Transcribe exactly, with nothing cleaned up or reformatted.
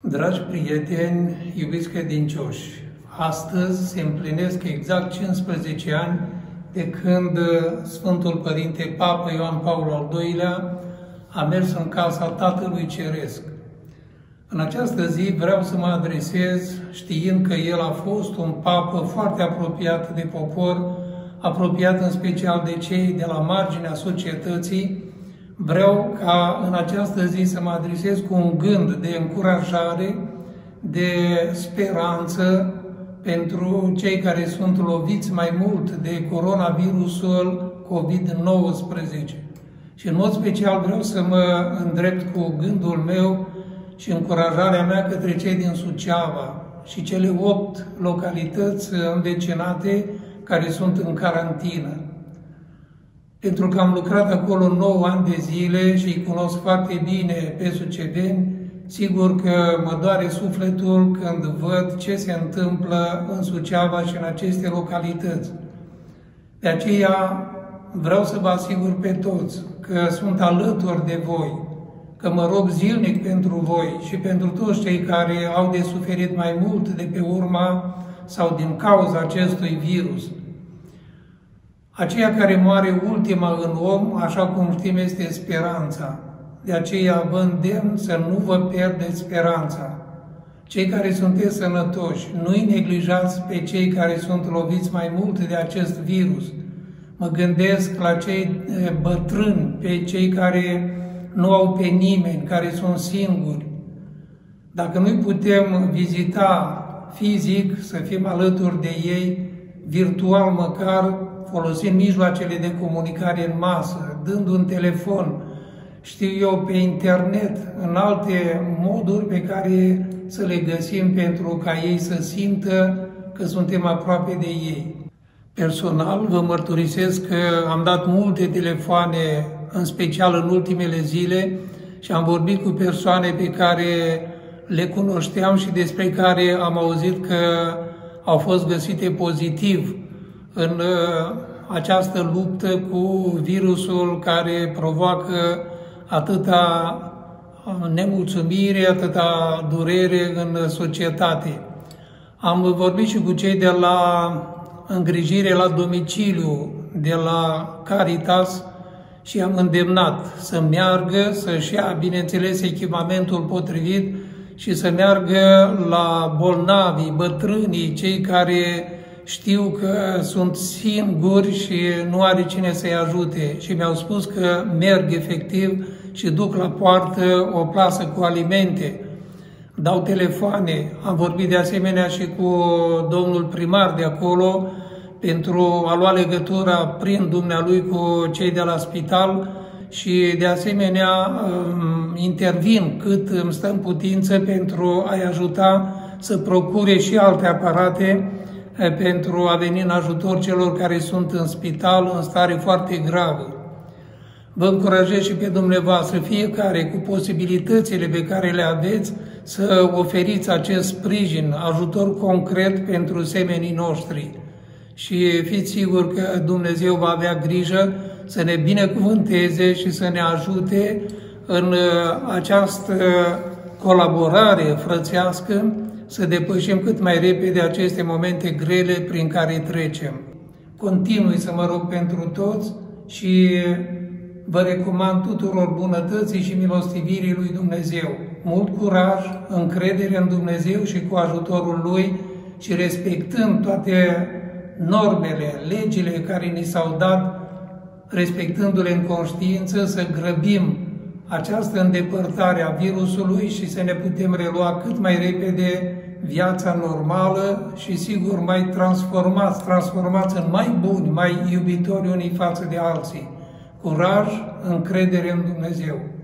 Dragi prieteni, iubiți credincioși, astăzi se împlinesc exact cincisprezece ani de când Sfântul Părinte Papă Ioan Paul al doilea a mers în casa Tatălui Ceresc. În această zi vreau să mă adresez, știind că el a fost un papă foarte apropiat de popor, apropiat în special de cei de la marginea societății. Vreau ca în această zi să mă adresez cu un gând de încurajare, de speranță pentru cei care sunt loviți mai mult de coronavirusul COVID nouăsprezece. Și în mod special vreau să mă îndrept cu gândul meu și încurajarea mea către cei din Suceava și cele opt localități învecinate care sunt în carantină. Pentru că am lucrat acolo nouă ani de zile și îi cunosc foarte bine pe suceveni, sigur că mă doare sufletul când văd ce se întâmplă în Suceava și în aceste localități. De aceea vreau să vă asigur pe toți că sunt alături de voi, că mă rog zilnic pentru voi și pentru toți cei care au de suferit mai mult de pe urma sau din cauza acestui virus. Aceea care moare ultima în om, așa cum știm, este speranța. De aceea vă îndemn să nu vă pierdeți speranța. Cei care sunteți sănătoși, nu-i neglijați pe cei care sunt loviți mai mult de acest virus. Mă gândesc la cei bătrâni, pe cei care nu au pe nimeni, care sunt singuri. Dacă nu-i putem vizita fizic, să fim alături de ei, virtual măcar, folosind mijloacele de comunicare în masă, dând un telefon, știu eu, pe internet, în alte moduri pe care să le găsim pentru ca ei să simtă că suntem aproape de ei. Personal, vă mărturisesc că am dat multe telefoane, în special în ultimele zile, și am vorbit cu persoane pe care le cunoșteam și despre care am auzit că au fost găsite pozitiv în această luptă cu virusul care provoacă atâta nemulțumire, atâta durere în societate. Am vorbit și cu cei de la îngrijire la domiciliu, de la Caritas, și am îndemnat să meargă, să-și ia, bineînțeles, echipamentul potrivit și să meargă la bolnavii, bătrânii, cei care știu că sunt singuri și nu are cine să-i ajute. Și mi-au spus că merg efectiv și duc la poartă o plasă cu alimente, dau telefoane. Am vorbit de asemenea și cu domnul primar de acolo pentru a lua legătura prin dumnealui cu cei de la spital și de asemenea intervin cât îmi stă în putință pentru a-i ajuta să procure și alte aparate pentru a veni în ajutor celor care sunt în spital în stare foarte gravă. Vă încurajez și pe dumneavoastră, fiecare cu posibilitățile pe care le aveți, să oferiți acest sprijin, ajutor concret pentru semenii noștri. Și fiți siguri că Dumnezeu va avea grijă să ne binecuvânteze și să ne ajute în această colaborare frățească, să depășim cât mai repede aceste momente grele prin care trecem. Continui să mă rog pentru toți și vă recomand tuturor bunătății și milostivirii lui Dumnezeu. Mult curaj, încredere în Dumnezeu și cu ajutorul Lui și respectând toate normele, legile care ni s-au dat, respectându-le în conștiință, să grăbim această îndepărtare a virusului și să ne putem relua cât mai repede viața normală și sigur mai transformați, transformați în mai buni, mai iubitori unii față de alții. Curaj, încredere în Dumnezeu.